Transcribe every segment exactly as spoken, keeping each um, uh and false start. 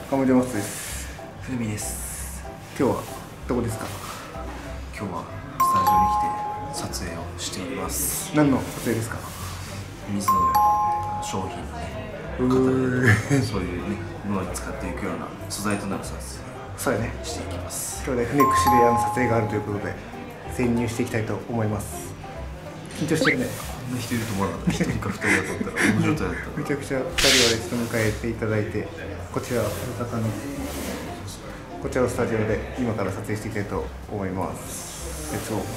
鴨出ますです。 ふみです。 今日はどこですか？ 今日はスタジオに来て撮影をしております。 何の撮影ですか？ 水野の商品のね、型でそういうね、ものに使っていくような素材となる撮影そうやねしていきます。 今日で船串であの撮影があるということで潜入していきたいと思います。緊張してるね。 こんな人いると思わなかった。一人か二人だと思ったらこの状態だった。 めちゃくちゃふたりはちょっと迎えていただいて、こちら大阪のこちらのスタジオで今から撮影していきたいと思います。レッツゴー。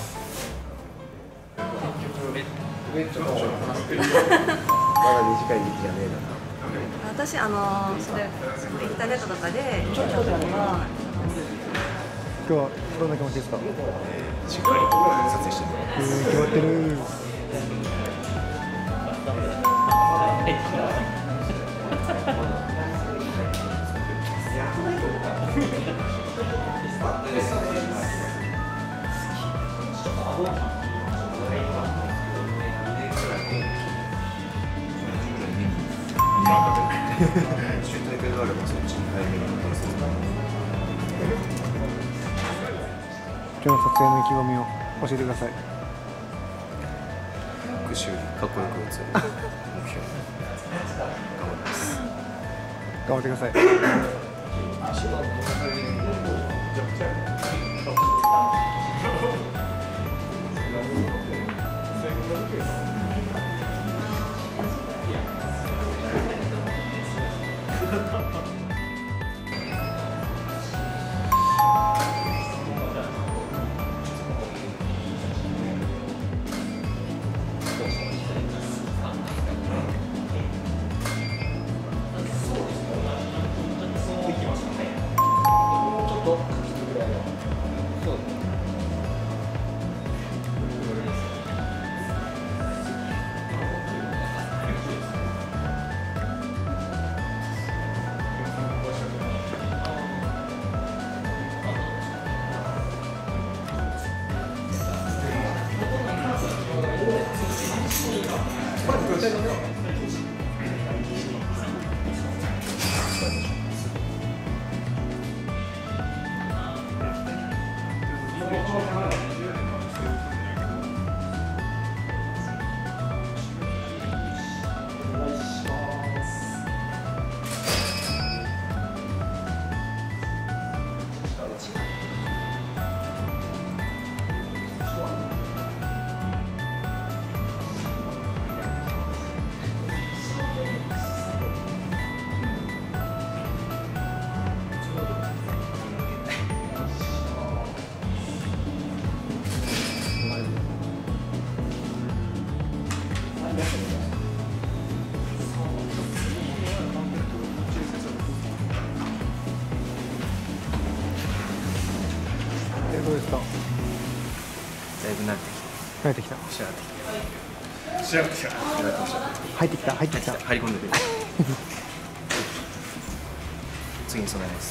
めっちゃまだ短い道じゃねえな。 私あのそれインターネットとかでちょっとは今日はどんな気持ちですか？ しっかり撮影してる。 えー、決まってる。 集大会があればそっちに早めに戻す。 今日の撮影の意気込みを教えてください。 復習にかっこよく映る目標頑張ります。 頑張ってください。どうですか？ だいぶ慣れてき慣れてきた。 た。仕上がってきた。仕上がってきた。仕上がってきた。 入ってきた入ってきた。 入り込んでくる。次に備えます。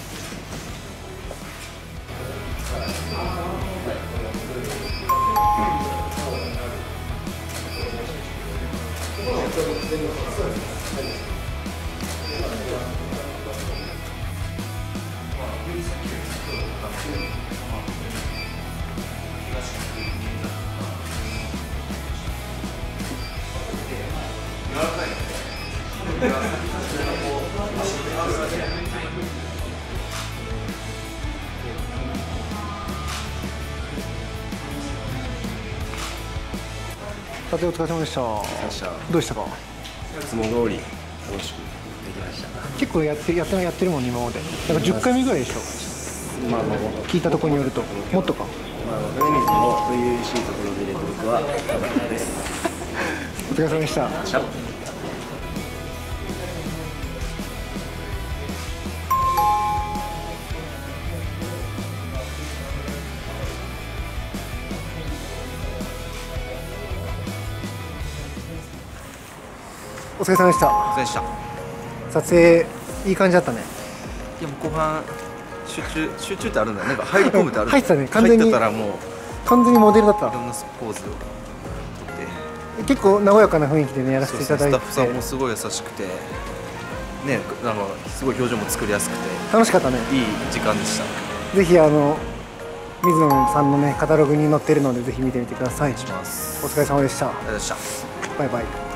撮影お疲れ様でした。どうでしたか？ いつも通り楽しくできました。 結構やってやってやってるもん今まで。なんかじゅっかいめぐらいでしょ。 まあまあ聞いたところによるともっとか。 まあ船水の初々しいところでレトルトは良かったです。 お疲れ様でした。お疲れ様でした。 お疲れでした。 撮影いい感じだったね。 いやもう後半集中集中ってあるんだよ。なんか入り込むってある。 入ってたね完全に。 入ってたらもう完全にモデルだった。 いろんなポーズをとって結構和やかな雰囲気でねやらせていただいて、 スタッフさんもすごい優しくてねあのすごい表情も作りやすくて楽しかったね。 いい時間でした。 ぜひあの水野さんのねカタログに載ってるのでぜひ見てみてください。 お願いします。 お疲れ様でした。 ありがとうございました。 バイバイ。